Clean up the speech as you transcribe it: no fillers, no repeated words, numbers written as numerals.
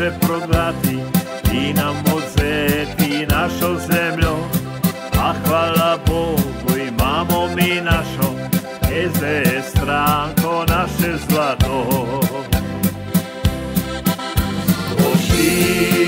može prodati i nam uzeti našo zemljo, a hvala Bogu imamo mi našo SD stranko, naše zlato. Zločin